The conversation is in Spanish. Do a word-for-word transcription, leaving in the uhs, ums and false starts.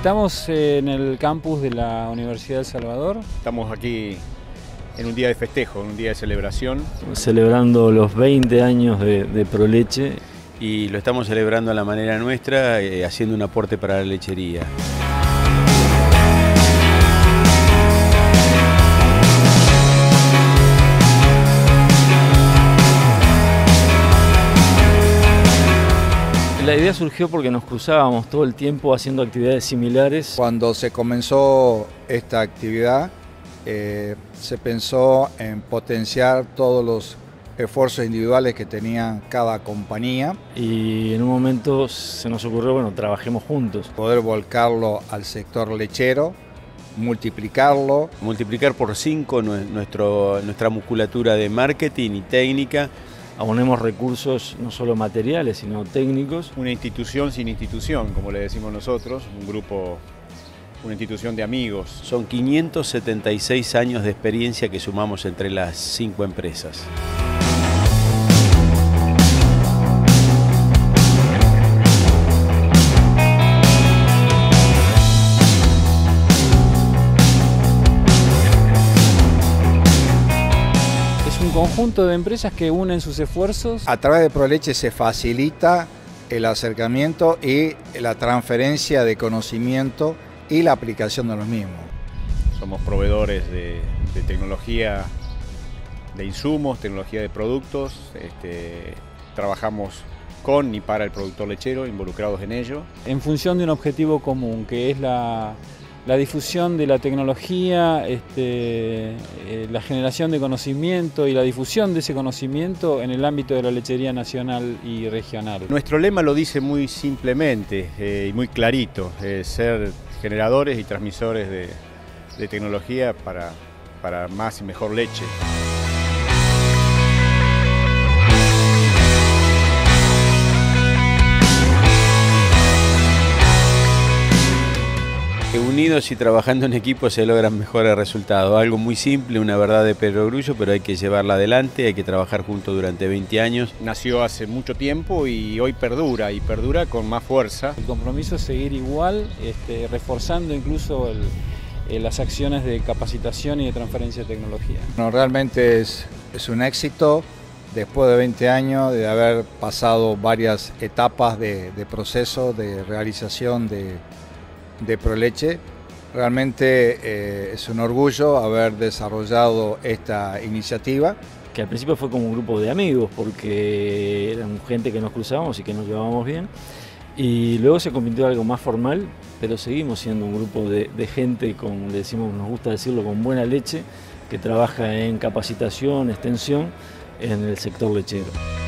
Estamos en el campus de la Universidad de El Salvador. Estamos aquí en un día de festejo, en un día de celebración. Celebrando los veinte años de, de Proleche. Y lo estamos celebrando a la manera nuestra, eh, haciendo un aporte para la lechería. La idea surgió porque nos cruzábamos todo el tiempo haciendo actividades similares. Cuando se comenzó esta actividad, eh, se pensó en potenciar todos los esfuerzos individuales que tenía cada compañía. Y en un momento se nos ocurrió, bueno, trabajemos juntos. Poder volcarlo al sector lechero, multiplicarlo. Multiplicar por cinco nuestro, nuestra musculatura de marketing y técnica. Abonemos recursos no solo materiales, sino técnicos. Una institución sin institución, como le decimos nosotros, un grupo, una institución de amigos. Son quinientos setenta y seis años de experiencia que sumamos entre las cinco empresas. Un conjunto de empresas que unen sus esfuerzos. A través de Proleche se facilita el acercamiento y la transferencia de conocimiento y la aplicación de los mismos. Somos proveedores de, de tecnología de insumos, tecnología de productos. Este, trabajamos con y para el productor lechero, involucrados en ello. En función de un objetivo común, que es la, la difusión de la tecnología, este, eh, la generación de conocimiento y la difusión de ese conocimiento en el ámbito de la lechería nacional y regional. Nuestro lema lo dice muy simplemente eh, y muy clarito, eh, ser generadores y transmisores de, de tecnología para, para más y mejor leche. Unidos y trabajando en equipo se logran mejores resultados. Algo muy simple, una verdad de perogrullo, pero hay que llevarla adelante, hay que trabajar juntos durante veinte años. Nació hace mucho tiempo y hoy perdura, y perdura con más fuerza. El compromiso es seguir igual, este, reforzando incluso el, eh, las acciones de capacitación y de transferencia de tecnología. No, realmente es, es un éxito. Después de veinte años de haber pasado varias etapas de, de proceso, de realización de de Proleche, realmente eh, es un orgullo haber desarrollado esta iniciativa. Que al principio fue como un grupo de amigos, porque eran gente que nos cruzábamos y que nos llevábamos bien, y luego se convirtió en algo más formal, pero seguimos siendo un grupo de, de gente, con, le decimos, nos gusta decirlo, con buena leche, que trabaja en capacitación, extensión en el sector lechero.